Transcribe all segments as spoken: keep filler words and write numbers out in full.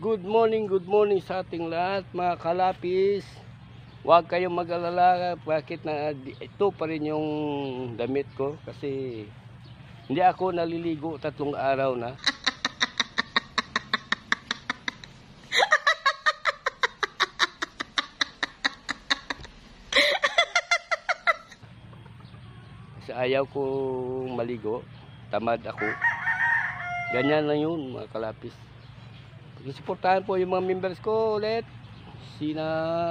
Good morning, good morning sa ating lahat mga kalapis. Huwag kayong mag-alala bakit na ito pa rin yung damit ko kasi hindi ako naliligo tatlong araw na. Kasi ayaw ko maligo, tamad ako. Ganyan lang yun mga kalapis. Suportahan po yung mga members ko ulit. Sina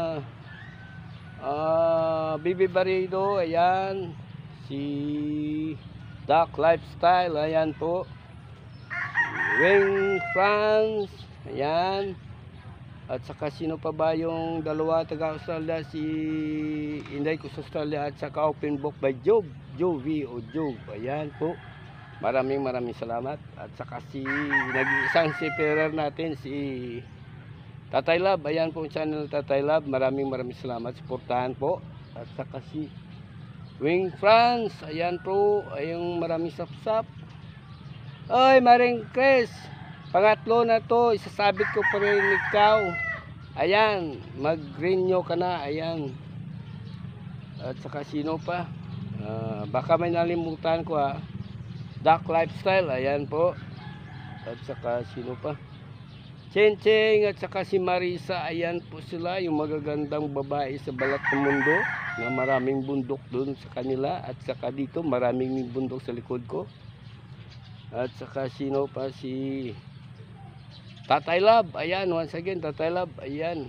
uh, Bibi Barido, ayan. Si Duck Lifestyle, ayan po. Si Wing France, ayan. At saka sino pa ba yung dalawa taga Australia, si Inday ko sa Australia, at saka Open Book by Job, Jovi o Job, ayan po. Maraming maraming salamat. At saka si nag-iisang seafarer natin, si Tatay Lab. Ayan po ang channel Tatay Lab. Maraming maraming salamat. Suportahan po. At saka si Wing France. Ayan po. Ayong maraming sapsap. Oy, Maring Chris. Pangatlo na to. Isasabit ko pa rin ikaw. Ayan. Mag-renew ka na. Ayan. At saka sino pa? Uh, baka may nalimutan ko ha. Duck Lifestyle, ayan po. At saka sino pa? Cheng Cheng at saka si Marisa, ayan po sila, yung magagandang babae sa balat ng mundo, na maraming bundok doon sa kanila. At saka dito maraming bundok sa likod ko. At saka sino pa? Si Tatay Lab, ayan, once again Tatay Lab, ayan.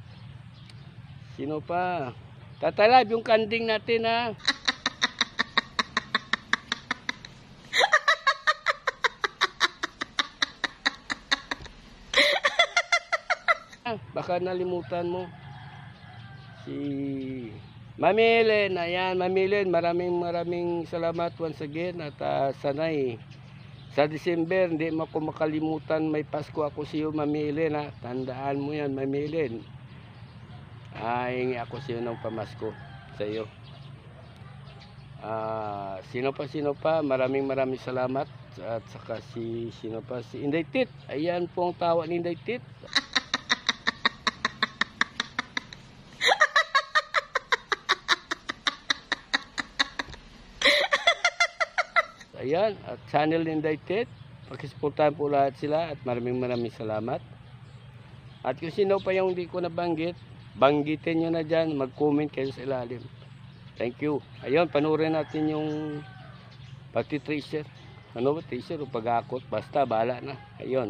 Sino pa? Tatay Lab, yung kanding natin ha. Baka nalimutan mo si Mami Ellen, ayan Mami Ellen, maraming maraming salamat once again. At uh, sanay sa December hindi mo ako makalimutan, may Pasko ako sa iyo Mami Ellen ha. Tandaan mo yan Mami Ellen, ay hingi ako sa iyo ng pamasko sa iyo. Uh, sino pa sino pa maraming maraming salamat. At saka si sino pa, si Inday Tit, ayan po ang tawa ni Inday Tit. Ayan, at channel Indicted, pakisuportahan po lahat sila at maraming maraming salamat. At kung sino pa yung hindi ko nabanggit, banggitin nyo na dyan, mag-comment kayo sa ilalim. Thank you. Ayun, panurin natin yung pati-tracer. Ano ba, tracer o pag-akot? Basta, bahala na. Ayun.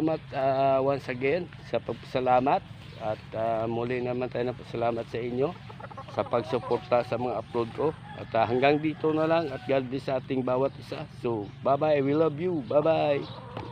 salamat ah, once again sa pagpasalamat. At ah, muli naman tayo na pasalamat sa inyo sa pagsuporta sa mga upload ko. At ah, hanggang dito na lang at God bless sa ating bawat isa. So, bye bye. We love you. Bye bye.